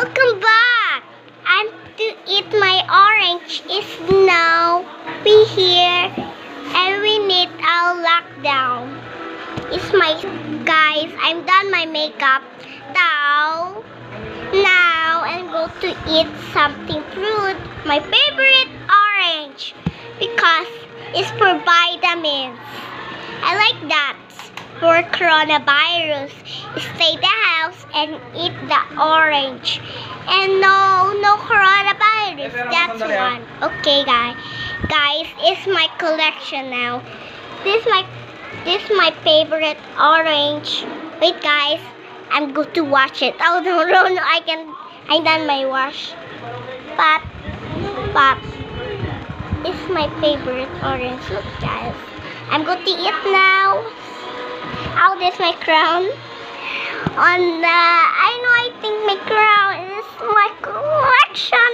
Welcome back! And to eat my orange is now we here and we need our lockdown. It's my guys, I'm done my makeup now. Now I'm going to eat something fruit, my favorite orange, because it's for vitamins. I like that. For coronavirus, stay the house and eat the orange. And no coronavirus. That's one. Okay, guys, it's my collection now. This my favorite orange. Wait, guys, I'm going to wash it. Oh no, I done my wash. But it's my favorite orange. Look, guys, I'm going to eat now. Oh, this my crown. I think my crown is my collection.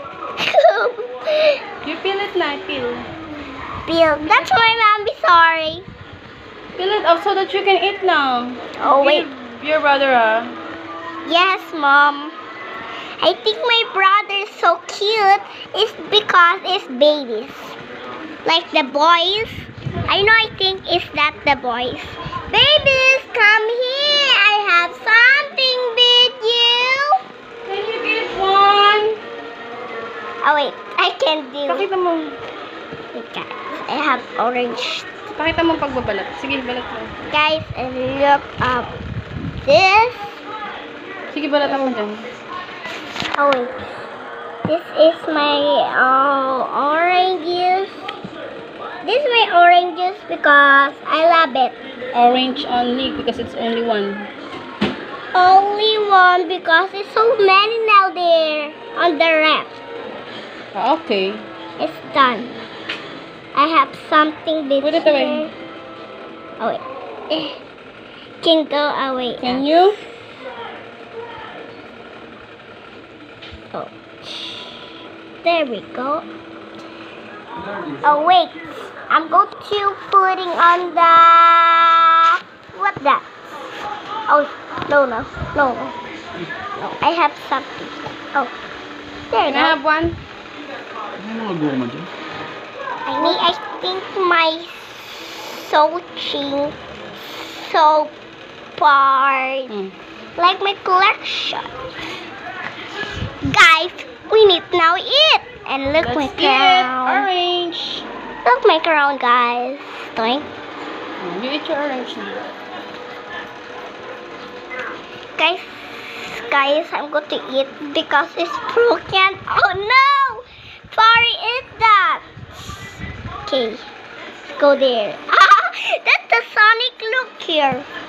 You peel it now, peel. That's my mommy, sorry. Peel it up so that you can eat now. Oh, wait. Your brother, Yes, Mom. I think my brother is so cute. It's because it's babies. Like the boys. I think it's that the boys. Babies, come here. I have something with you. Can you get one? Oh wait, I can't do it. Pakita mo. Wait, guys, I have orange. Pakita mo pagbabalat. Sige, balat mo. Guys, and look up this. Sige, balatan mo dyan. Oh wait, this is my oranges. This is my oranges because I love it. Orange only because it's only one. Only one because there's so many now there on the ref. Okay. It's done. I have something big Put it here. away. Oh wait. Can go away. Can you? Oh. There we go. Oh wait. I'm going to putting on the what that? Oh no. I have something. Oh, there. Can I have one? I think my searching so part like my collection. Guys, we need now eat and look my crown. Orange. Look my crown, guys. Doink. You eat your orange now. Guys, I'm going to eat because it's broken. Oh no! Sorry, eat that. Okay, go there. That's the Sonic look here.